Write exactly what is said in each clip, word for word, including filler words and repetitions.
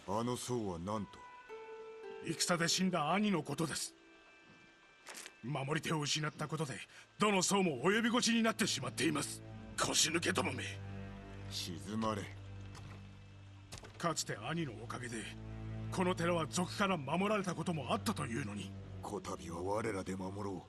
あの僧は何と？ 戦で死んだ兄のことです。守り手を失ったことでどの僧も及び腰になってしまっています。腰抜けどもめ。 静まれ。 かつて兄のおかげでこの寺は賊から守られたこともあったというのに。 こたびは我らで守ろう。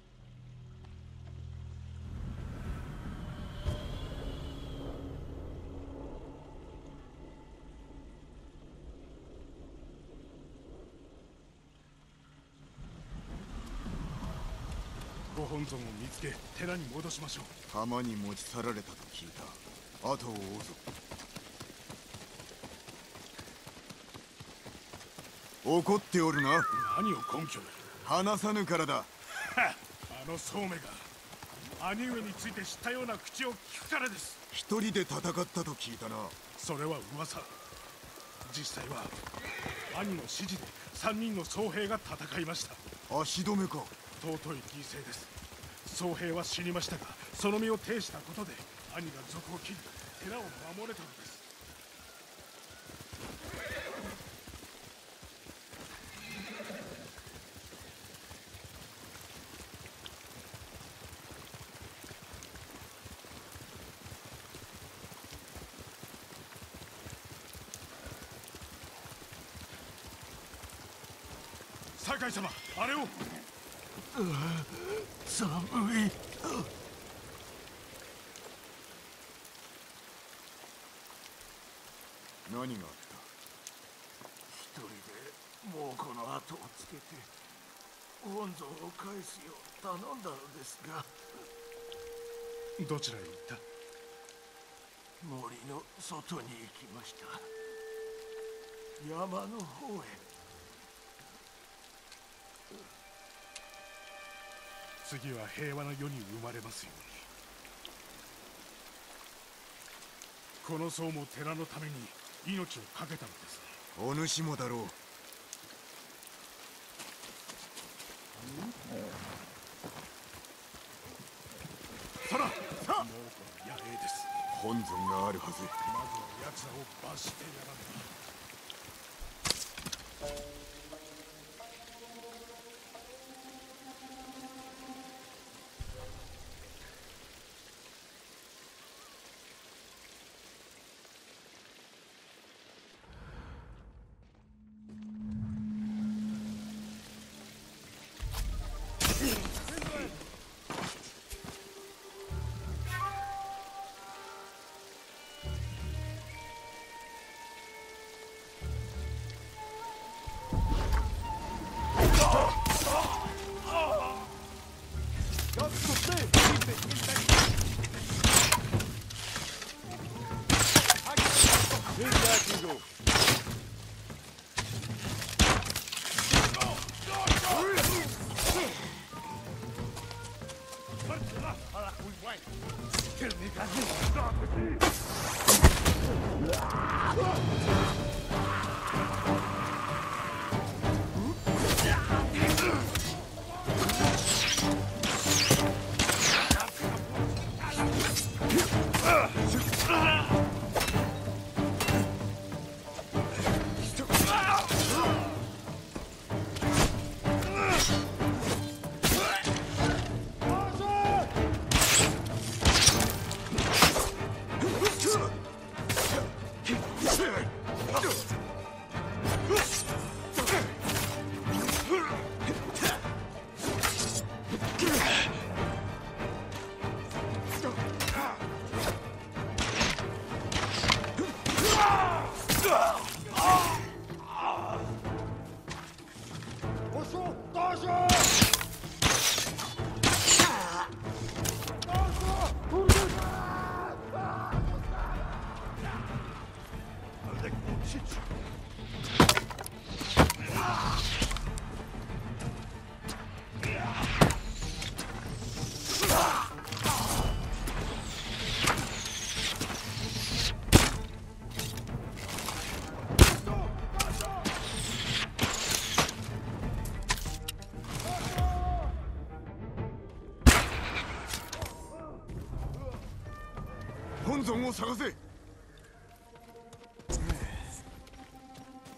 ご本尊を見つけ寺に戻しましょう。 浜に持ち去られたと聞いた。後を追うぞ。怒っておるな。 何を根拠に？ 話さぬからだ。 あの宗目が兄上について知ったような口を聞くからです。 一人で戦ったと聞いたな。 それは噂。実際は兄の指示で三人の僧兵が戦いました。 足止めか。 尊い犠牲です。僧兵は死にましたが、その身を呈したことで兄が賊を切り寺を守れたのです。酒井様、あれを。 寒い。 何があった？ 一人でもうこの後をつけて本尊を返すよう頼んだのですが。 どちらへ行った？ 森の外に行きました。山の方へ。 次は平和な世に生まれますように。この僧も寺のために命を懸けたのですね。 お主もだろう。 そら、さあ、もうこの野営です。 本尊があるはず。 まずは奴らを罰してやらねば。 本尊を探せ。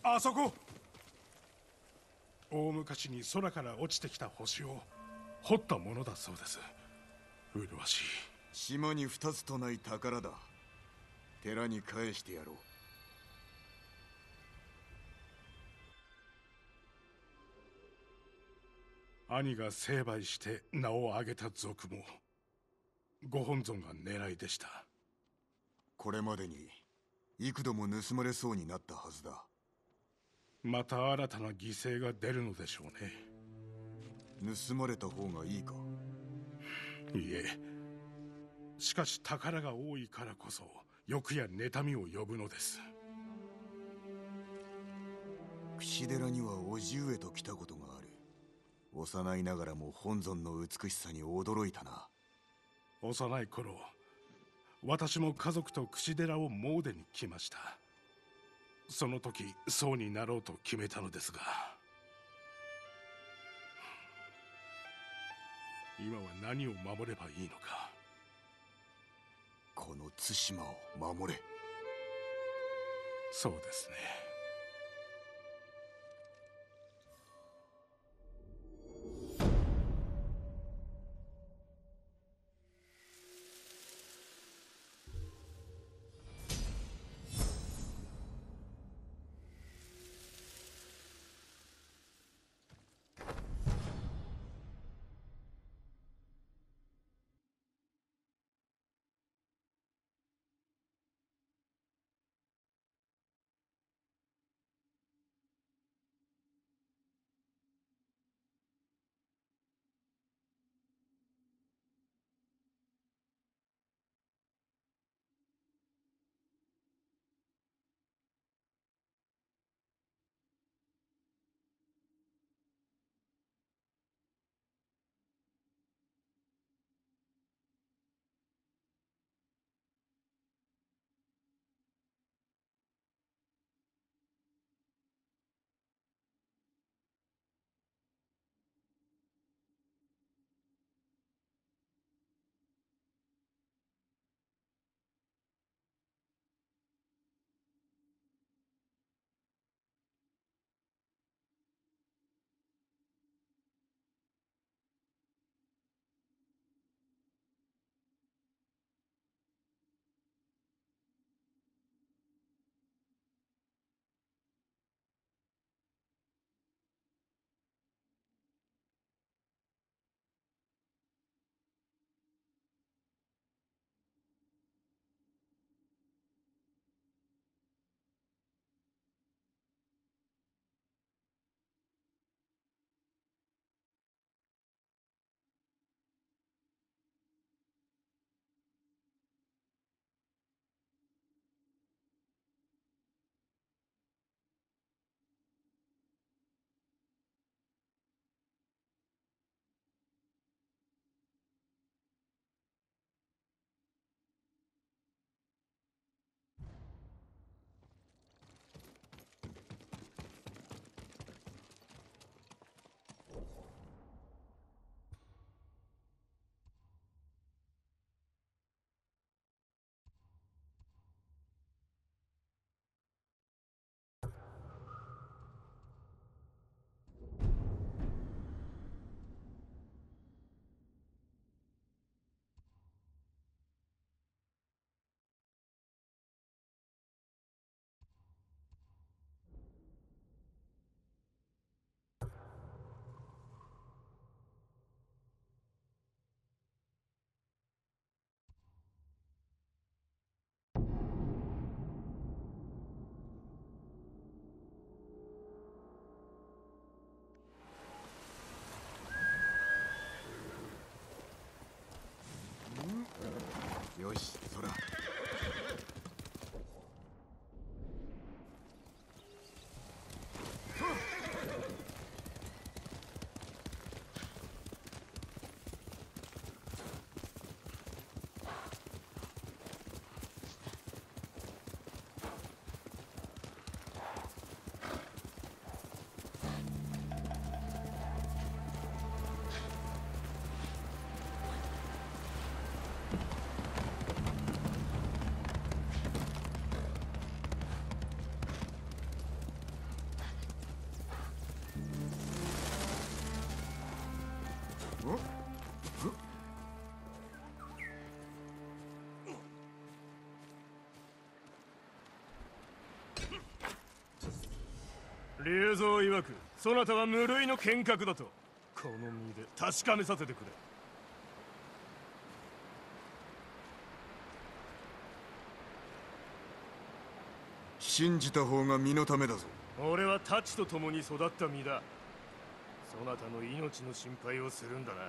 あそこ。大昔に空から落ちてきた星を掘ったものだそうです。麗しい。 島に二つとない宝だ。寺に返してやろう。兄が成敗して名を挙げた族もご本尊が狙いでした。 これまでに幾度も盗まれそうになったはずだ。 また新たな犠牲が出るのでしょうね。 盗まれた方がいいか？ いいえ、しかし宝が多いからこそ欲や妬みを呼ぶのです。 櫛寺には叔父上と来たことがある。幼いながらも本尊の美しさに驚いたな。 幼い頃、私も家族と櫛寺を詣に来ました。その時僧になろうと決めたのですが、今は何を守ればいいのか。 この対馬を守れ。 そうですね。 よし、そら。 竜蔵曰くそなたは無類の剣客だとこの身で確かめさせてくれ。 信じた方が身のためだぞ。 俺は太刀と共に育った身だ。そなたの命の心配をするんだな。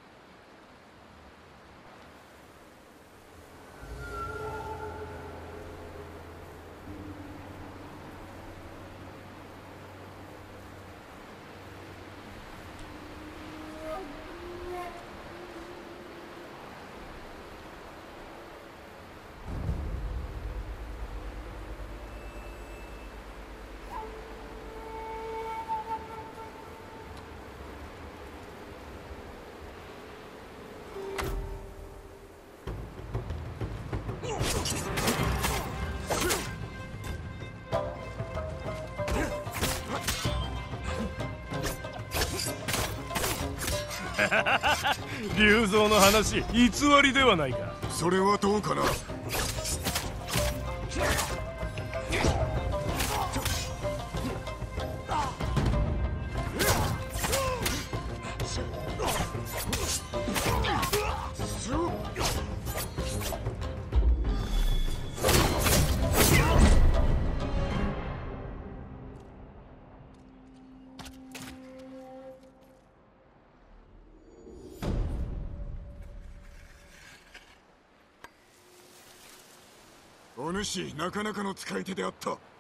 竜蔵の話偽りではないか。 それはどうかな。お主なかなかの使い手であった。